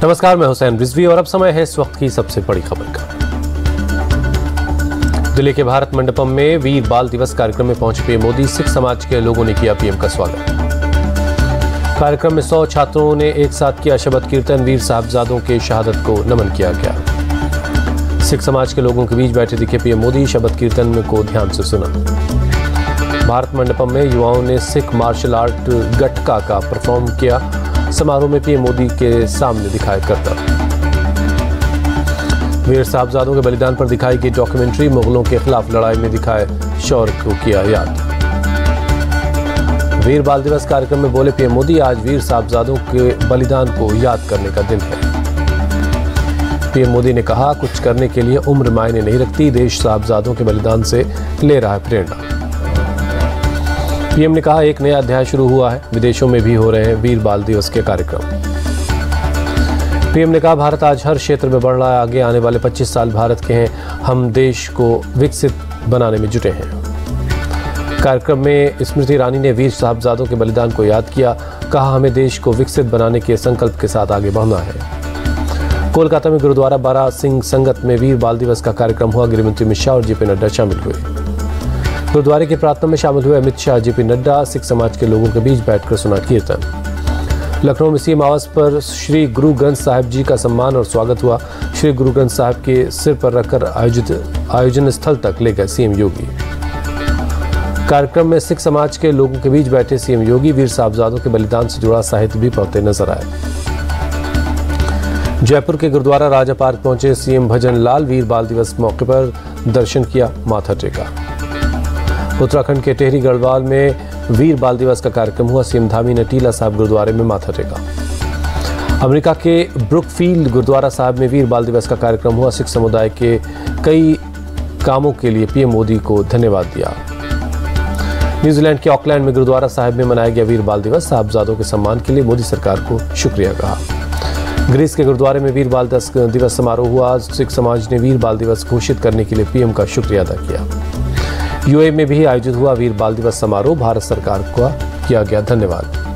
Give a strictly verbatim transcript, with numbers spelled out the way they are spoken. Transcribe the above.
नमस्कार, मैं हुसैन रिजवी और अब समय है इस वक्त की सबसे बड़ी खबर का। दिल्ली के भारत मंडपम में वीर बाल दिवस कार्यक्रम में पहुंचे पीएम मोदी। सिख समाज के लोगों ने किया पीएम का स्वागत। कार्यक्रम में सौ छात्रों ने एक साथ किया शबद कीर्तन। वीर साहबजादों के शहादत को नमन किया गया। सिख समाज के लोगों के बीच बैठे दिखे पीएम मोदी। शबद कीर्तन को ध्यान से सुना। भारत मंडपम में युवाओं ने सिख मार्शल आर्ट गटका का परफॉर्म किया। समारोह में पीएम मोदी के सामने दिखाया करतब। वीर साहबजादों के बलिदान पर दिखाई गई डॉक्यूमेंट्री। मुगलों के खिलाफ लड़ाई में दिखाए शौर्य को किया याद। वीर बाल दिवस कार्यक्रम में बोले पीएम मोदी, आज वीर साहबजादों के बलिदान को याद करने का दिन है। पीएम मोदी ने कहा, कुछ करने के लिए उम्र मायने नहीं रखती। देश साहबजादों के बलिदान से ले रहा है प्रेरणा। पीएम ने कहा, एक नया अध्याय शुरू हुआ है। विदेशों में भी हो रहे हैं वीर बाल दिवस के कार्यक्रम। पीएम ने कहा, भारत आज हर क्षेत्र में बढ़ रहा है आगे। आने वाले पच्चीस साल भारत के हैं। हम देश को विकसित बनाने में जुटे हैं। कार्यक्रम में स्मृति ईरानी ने वीर साहबजादों के बलिदान को याद किया। कहा, हमें देश को विकसित बनाने के संकल्प के साथ आगे बढ़ना है। कोलकाता में गुरुद्वारा बारा सिंह संगत में वीर बाल दिवस का कार्यक्रम हुआ। गृहमंत्री अमित शाह और जेपी नड्डा शामिल हुए। गुरुद्वारे की प्रार्थना में शामिल हुए अमित शाह, जेपी नड्डा। सिख समाज के लोगों के बीच बैठकर सुना कीर्तन। लखनऊ में सीएम आवास पर श्री गुरु ग्रंथ साहिब जी का सम्मान और स्वागत हुआ। श्री गुरु ग्रंथ साहिब के सिर पर रखकर आयोजित आयोजन स्थल तक ले गए सीएम योगी। कार्यक्रम में सिख समाज के लोगों के बीच बैठे सीएम योगी वीर साहबजादों के बलिदान से जुड़ा साहित्य भी पढ़ते नजर आए। जयपुर के गुरुद्वारा राजा पार्क पहुंचे सीएम भजन लाल। वीर बाल दिवस मौके पर दर्शन किया, माथा टेका। उत्तराखंड के टेहरी गढ़वाल में वीर बाल दिवस का कार्यक्रम हुआ। सीएम धामी ने टीला साहब गुरुद्वारे में माथा टेका। अमेरिका के ब्रुकफील्ड गुरुद्वारा साहब में वीर बाल दिवस का कार्यक्रम हुआ। सिख समुदाय के कई कामों के लिए पीएम मोदी को धन्यवाद दिया। न्यूजीलैंड के ऑकलैंड में गुरुद्वारा साहब में मनाया गया वीर बाल दिवस। साहबजादों के सम्मान के लिए मोदी सरकार को शुक्रिया कहा। ग्रीस के गुरुद्वारे में वीर बाल दिवस समारोह हुआ। सिख समाज ने वीर बाल दिवस घोषित करने के लिए पीएम का शुक्रिया अदा किया। यूएई में भी आयोजित हुआ वीर बाल दिवस समारोह। भारत सरकार का किया गया धन्यवाद।